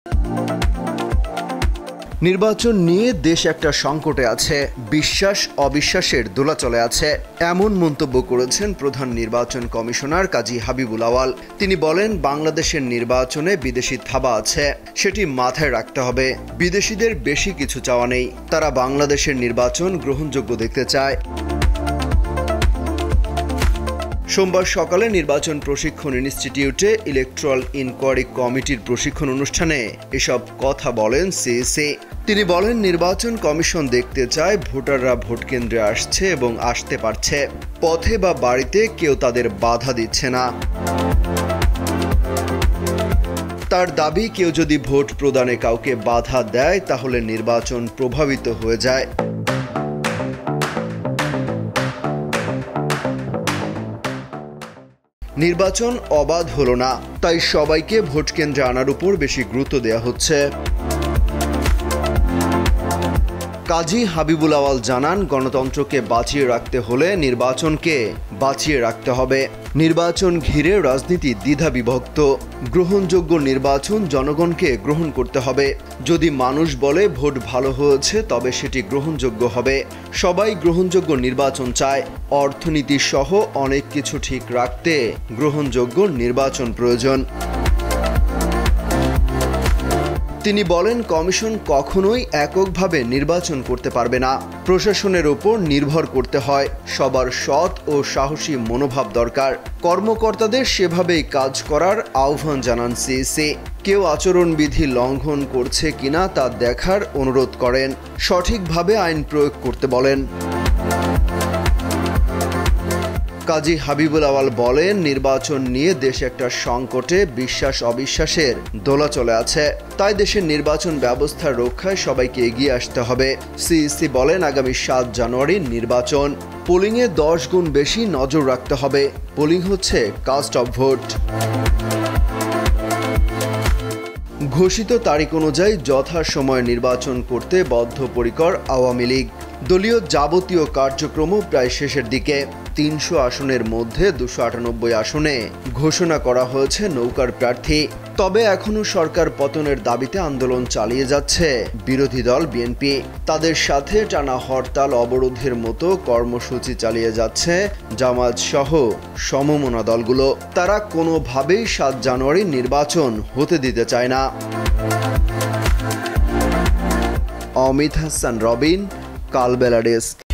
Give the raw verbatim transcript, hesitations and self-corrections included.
নির্বাচন নিয়ে দেশ একটা সংকটে আছে, বিশ্বাস অবিশ্বাসের দোলাচলে আছে, এমন মন্তব্য করেছেন প্রধান নির্বাচন কমিশনার কাজী হাবিবুল আওয়াল। তিনি বলেন, বাংলাদেশের নির্বাচনে বিদেশি থাবা আছে, সেটি মাথায় রাখতে হবে। বিদেশিদের বেশি কিছু চাওয়া নেই, তারা বাংলাদেশের নির্বাচন গ্রহণযোগ্য দেখতে চায়। সোমবার সকালে নির্বাচন প্রশিক্ষণ ইনস্টিটিউটে ইলেকট্রাল ইনকোয়ারি কমিটির প্রশিক্ষণ অনুষ্ঠানে এসব কথা বলেন সিইসি। তিনি বলেন, নির্বাচন কমিশন দেখতে চায় ভোটাররা ভোট কেন্দ্রে আসছে এবং আসতে পারছে, পথে বা বাড়িতে কেউ তাদের বাধা দিচ্ছে না। তার দাবি, কেউ যদি ভোট প্রদানে কাউকে বাধা দেয় তাহলে নির্বাচন প্রভাবিত হয়ে যায়। নির্বাচন অবাধ হলো না, তাই সবাইকে ভোট কেন্দ্রে আনার উপর বেশি গুরুত্ব দেওয়া হচ্ছে। কাজী হাবিবুল আওয়াল জানান, গণতন্ত্রকে বাঁচিয়ে রাখতে হলে নির্বাচনকে বাঁচিয়ে রাখতে হবে। নির্বাচন ঘিরে রাজনীতি দ্বিধা বিভক্ত। গ্রহণযোগ্য নির্বাচন জনগণকে গ্রহণ করতে হবে। যদি মানুষ বলে ভোট ভালো হয়েছে তবে সেটি গ্রহণযোগ্য হবে। সবাই গ্রহণযোগ্য নির্বাচন চায়। অর্থনীতি সহ অনেক কিছু ঠিক রাখতে গ্রহণযোগ্য নির্বাচন প্রয়োজন। তিনি বলেন, কমিশন কখনোই এককভাবে নির্বাচন করতে পারবে না, প্রশাসনের উপর নির্ভর করতে হয়। সবার সৎ ও সাহসী মনোভাব দরকার। কর্মকর্তাদের সেভাবেই কাজ করার আহ্বান জানান সিইসি। কেউ আচরণবিধি লঙ্ঘন করছে কিনা তা দেখার অনুরোধ করেন। সঠিকভাবে আইন প্রয়োগ করতে বলেন। কাজী হাবিবুল আওয়াল বলেন, নির্বাচন নিয়ে দেশ একটা সংকটে, বিশ্বাস অবিশ্বাসের দোলাচলে আছে, তাই দেশের নির্বাচন ব্যবস্থা রক্ষায় সবাইকে এগিয়ে আসতে হবে। সিইসি বলেন, আগামী সাত জানুয়ারি নির্বাচন, পোলিংয়ে দশ গুণ বেশি নজর রাখতে হবে। পোলিং হচ্ছে কাস্ট অফ ভোট। ঘোষিত তারিখ অনুযায়ী যথাসময়ে নির্বাচন করতে বদ্ধপরিকর আওয়ামী লীগ। দলীয় যাবতীয় কার্যক্রম প্রায় শেষের দিকে। তিনশো আসনের মধ্যে দুশো আটানব্বই আসনে ঘোষণা করা হয়েছে নৌকার প্রার্থী। তবে এখনও সরকার পতনের দাবিতে আন্দোলন চালিয়ে যাচ্ছে বিরোধী দল বিএনপি। তাদের সাথে টানা হরতাল, অবরোধের মতো কর্মসূচি চালিয়ে যাচ্ছে জামায়াত সহ সমমনা দলগুলো। তারা কোনোভাবেই সাত জানুয়ারি নির্বাচন হতে দিতে চায় না। অমিত হাসান রবিন, কালবেলা ডেস্ক।